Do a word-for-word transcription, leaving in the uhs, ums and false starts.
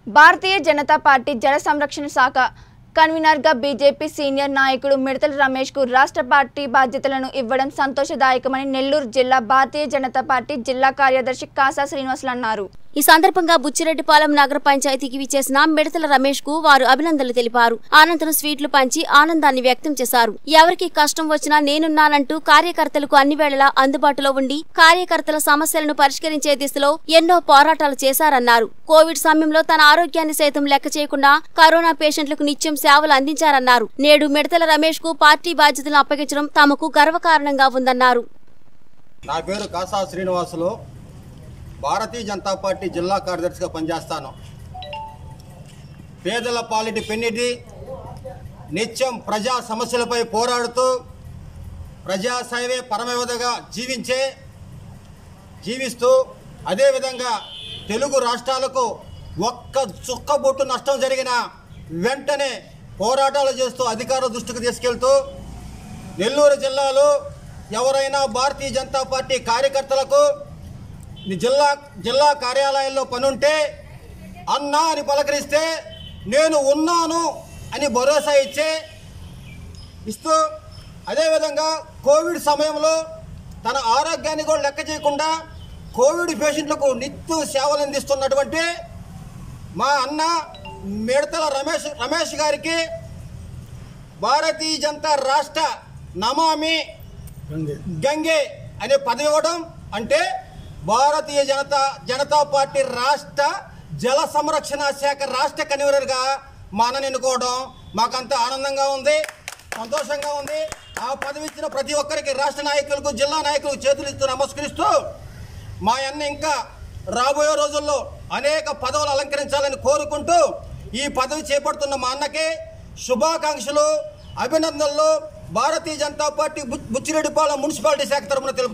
భారతీయ Janata party జల సంరక్షణ శాఖ కన్వీనర్ గా బీజేపీ సీనియర్ నాయకుడు మిడతల రమేష్ కు రాష్ట్ర పార్టీ బాధ్యతలను ఇవ్వడం సంతోషదాయకమని నెల్లూరు జిల్లా భారతీయ జనతా పార్టీ జిల్లా కార్యదర్శి కాసా శ్రీనివాసులు అన్నారు. ఈ సందర్భంగా బుచ్చిరెడ్డిపాలెం నగర పంచాయతీకి విచ్చేసిన మిడతల రమేష్ కు వారు అభినందనలు తెలిపారు. అనంతరం స్వీట్లు పంచి ఆనందాన్ని వ్యక్తం చేశారు. ఎవరికి కష్టం వచ్చినా నేనున్నానంటూ కార్యకర్తలకు అన్ని వేళలా అందుబాటులో ఉండి కార్యకర్తల సమస్యలను పరిష్కరించే దిశలో ఎన్నో పోరాటాలు చేశారన్నారు. కోవిడ్ సమయంలో తన ఆరోగ్యాన్ని సైతం లెక్క చేయకుండా కరోనా పేషెంట్లకు నిత్యం సేవలు అందించారన్నారు. నేడు మిడతల రమేష్ కు పార్టీ బాధ్యతలను అప్పగించడం తమకు గర్వకారణంగా ఉందన్నారు. నా పేరు కాసా శ్రీనివాసులు. భారతీయ జనతా పార్టీ జిల్లా కార్యదర్శిగా పనిచేస్తాను. పేదల పాలిటి పెన్నిధి, నిత్యం ప్రజా సమస్యలపై పోరాడుతూ ప్రజాసేవే పరమయోధగా జీవించే జీవిస్తూ అదేవిధంగా తెలుగు రాష్ట్రాలకు ఒక్క చుక్కబొట్టు నష్టం జరిగిన వెంటనే పోరాటాలు చేస్తూ అధికారుల దృష్టికి తీసుకెళ్తూ నెల్లూరు జిల్లాలో ఎవరైనా భారతీయ జనతా పార్టీ కార్యకర్తలకు జిల్లా జిల్లా కార్యాలయాల్లో పనుంటే అన్నా అని పలకరిస్తే నేను ఉన్నాను అని భరోసా ఇచ్చే ఇస్తూ అదేవిధంగా కోవిడ్ సమయంలో తన ఆరోగ్యాన్ని కూడా లెక్క చేయకుండా కోవిడ్ పేషెంట్లకు నిత్యం సేవలు అందిస్తున్నటువంటి మా అన్న మిడతల రమేష్ రమేష్ గారికి భారతీయ జనతా రాష్ట్ర నమామి గంగే అనే పదవి ఇవ్వడం అంటే భారతీయ జనతా జనతా పార్టీ రాష్ట్ర జల సంరక్షణ శాఖ రాష్ట్ర కన్వీనర్గా మా అన్నని ఎన్నుకోవడం మాకంత ఆనందంగా ఉంది, సంతోషంగా ఉంది. ఆ పదవి ఇచ్చిన ప్రతి ఒక్కరికి రాష్ట్ర నాయకులకు జిల్లా నాయకులకు చేతులు ఇస్తూ నమస్కరిస్తూ మా అన్న ఇంకా రాబోయే రోజుల్లో అనేక పదవులు అలంకరించాలని కోరుకుంటూ ఈ పదవి చేపడుతున్న మా అన్నకి శుభాకాంక్షలు, అభినందనలు భారతీయ జనతా పార్టీ బుచ్చిరెడ్డిపాలెం మున్సిపాలిటీ శాఖ తరఫున తెలుపు